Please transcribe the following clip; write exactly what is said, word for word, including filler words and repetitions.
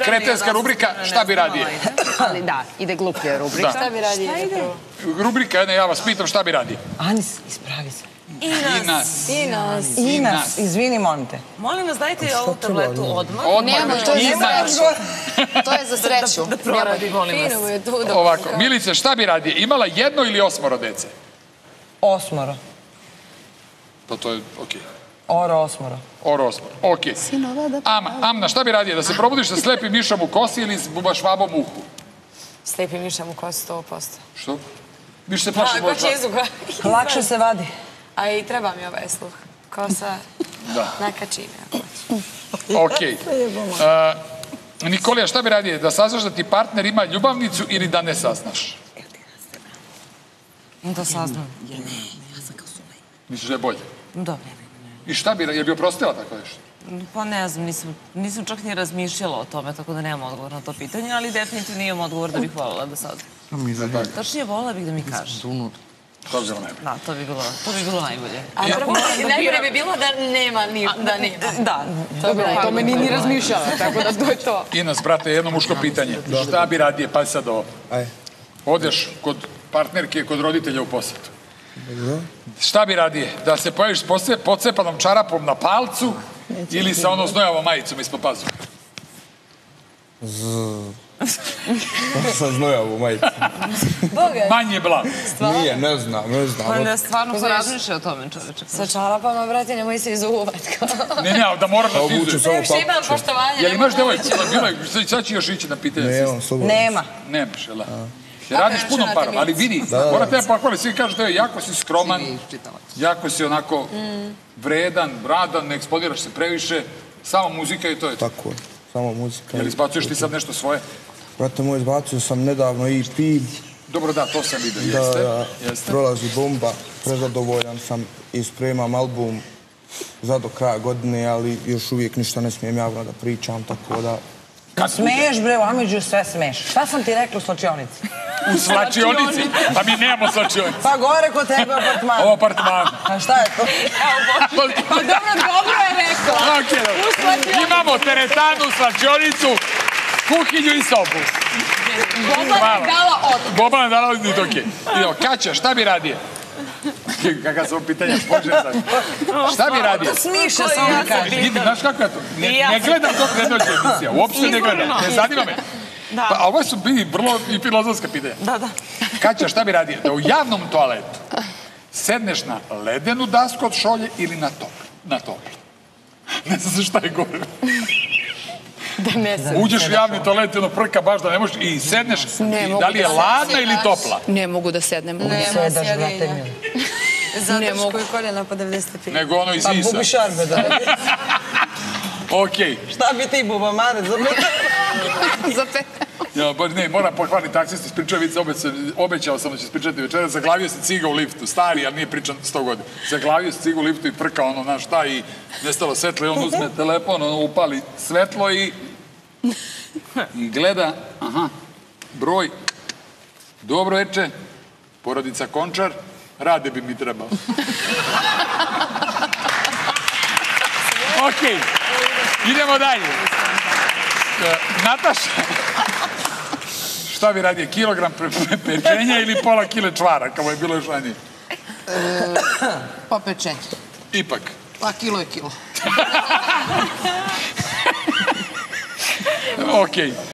kretenska rubrika, šta bi radije? Ali da, ide gluplja rubrika. Šta bi radije? Rubrika jedna, ja vas pitam šta bi radije. Anis, ispravi se. I nas. I nas. I nas, izvini, molim te. Molim vas, dajte ovu tabletu odmah. Nema, to je za sreću. To je za sreću. Da proradi, molim vas. Fino je tu da... Ovako, Milice, šta bi radije? Imala jedno ili osmoro dece? Osmoro. Pa to je okej. Oro osmoro. Oro osmoro, okej. Ama, Amna, šta bi radije? Da se probudiš sa slepim mišom u kosi ili s bubašvabom u uhu? Slepim mišem u kosi sto posto. Što? Više se plaši Ko će izvuka? Lakše se vadi. A i treba mi ovaj sluh. Kosa nakači me. Okej. Nikolija, šta bi radije? Da saznaš da ti partner ima ljubavnicu ili da ne saznaš? Da saznam. Misliš da je bolje? Da. I šta bi, je bi oprostila tako nešto? Pa ne znam, nisam čak ni razmišljala o tome, tako da nemam odgovor na to pitanje, ali definitivno imam odgovor da bih voljela da sad. Tačnije, voljela bih da mi kažeš. To bi bilo najbolje. Da, to bi bilo najbolje. A najbolje bi bilo da nema, da nema. Da. To me ni razmišljala, tako da to je to. Ines, brate, jedno muško pitanje. Šta bi radije, pa sad ovo. Odeš kod partnerke, kod roditelja u posetu. Šta bi radije? Da se pojaviš s pocepanom čarapom na palcu ili sa ono znojavom majicom ispod pazuha? Sa znojavom majicom. Manje blag. Nije, ne znam, ne znam. Onda stvarno ko razmišlja o tome, čoveče. Sa čarapama, brate, nemoj se izuvat. Ne, ne, da moraš da ti izuješ. Još imam poštovanje. Jel imaš devojku? Sad će još ići na pitanje. Nemam, slobodno. Nema. Nemaš, jel da? Radiš puno parom, ali vidi, mora te pohvali, svi kažu da je jako si skroman, jako si onako vredan, radan, ne eksplodiraš se previše, samo muzika i to je to. Tako je, samo muzika. Jel izbacuješ ti sad nešto svoje? Brate moj, izbacio sam nedavno E P. Dobro, da, to sam vidio, Da, jeste. prolazi bomba, prezadovoljan sam i spremam album za do kraja godine, ali još uvijek ništa ne smijem javno da pričam, tako da... Smeješ, bre, Amidžu, sve smeješ. Šta sam ti rekla u slačionici? U slačionici? Pa mi nemamo slačionici. Pa gore kod tebe u apartmanu. Ovo apartmanu. A šta je to? Pa dobro, dobro je rekla. Imamo teretanu, slačionicu, kuhinju i sobu. Boba je dala odmah. Boba je dala odmah, okej. Idemo, Kaća, šta bi radije? Kakav sam pitanja spođe sad. Šta bi radio? Smiša sam mi kaže. Vidi, znaš kako je to? Ne gledam dok ne dođe emisija. Uopšte ne gledam. Ne zanima me. A ovo su bili vrlo i filozofska pitanja. Da, da. Kaća, šta bi radio? Da u javnom toaletu sedneš na ledenu dasku od šolje ili na toplu? Ne znam šta je gore. Uđeš u javni toalet i ono prka baš da ne možeš i sedneš. Da li je ladna ili topla? Ne mogu da sednem. Nema sjedinja. Zadršku i koljena po devedeset stepeni. Nego ono iz Pa Isa. bubi šarbe, da. Okej. Šta bi ti, buba Mare, za pet? Za pet. Ne, moram pohvaliti taksist iz Pričavice, obećao sam da će ispričati večera, zaglavio se ciga u liftu, stari, ali nije pričan sto godina. Zaglavio se ciga u liftu i prka ono, znaš šta, i nestalo svetlo i on uzme telefon, ono upali svetlo i i gleda, aha, broj, dobro veče, porodica Končar, Rade bi mi trebalo. Okej, idemo dalje. Nataša, šta bi radije, kilogram pečenja ili pola kile čvara, kao je bilo još ranije? Pa pečenje. Ipak. Pa kilo je kilo. Okej.